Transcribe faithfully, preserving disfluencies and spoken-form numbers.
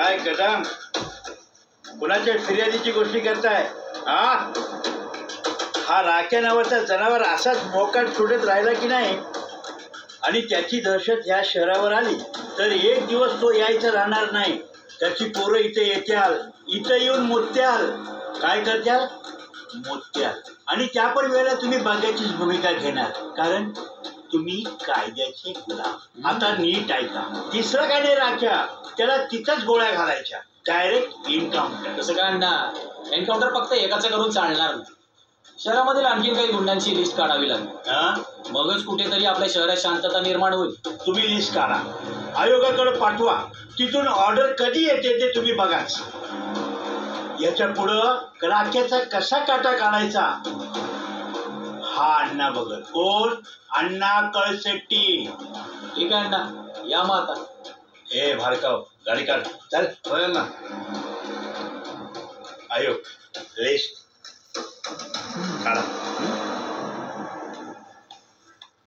काय कदम, कुणाच्या फिर्यादीची गोष्टी करताय? हा हा राख्या नावाचा जनावर असाच मोकाट सुटत राहिला की नाही आणि त्याची दहशत ह्या शहरावर आली तर एक दिवस तो यायचा राहणार नाही. त्याची पोरं इथे येत्याल, इथं येऊन मोत्याल. काय करत्याल? मोत्याल. आणि त्या पण वेळेला तुम्ही बघायचीच भूमिका घेणार, कारण तुम्ही कायद्याचे गुलाम. आता नीट ऐका, तिसरं काय नाही राख्या, त्याला तिथंच गोळ्या घालायच्या, डायरेक्ट एन्काउंटर. तसं काय ना, एन्काउंटर फक्त एकाचं करून चालणार नाही. शहरामधील आणखी काही गुंडांची लिस्ट काढावी लागेल, मगच कुठेतरी आपल्या शहरात शांतता निर्माण होईल. तुम्ही लिस्ट काढा, आयोगाकडे पाठवा, तिथून ऑर्डर कधी येते ते तुम्ही बघाच. याच्या पुढं राख्याचा कसा काटा काढायचा हा अण्णा बघत. कोण? अण्णा कळसेट्टी. ठीक आहे अण्णा, या मग आता. ए भार्गव, गाडी काढ, चल. होय ना. आयोग लिस्ट काढा.